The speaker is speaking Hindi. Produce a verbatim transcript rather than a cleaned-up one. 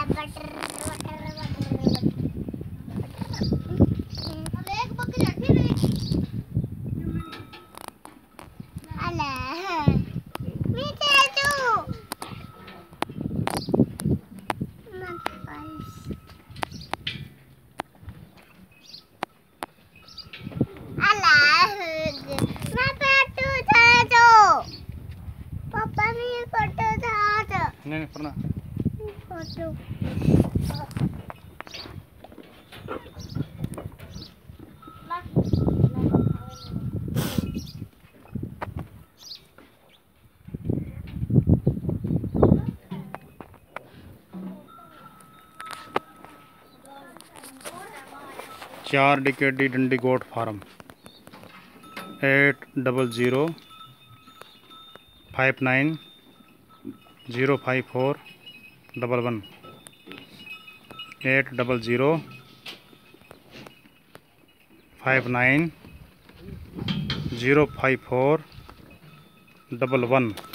नहीं नहीं पढ़ना फोटो चार डिकेडी डंडी goat farm eight double zero five nine zero five four double one eight double zero five nine zero five four double one.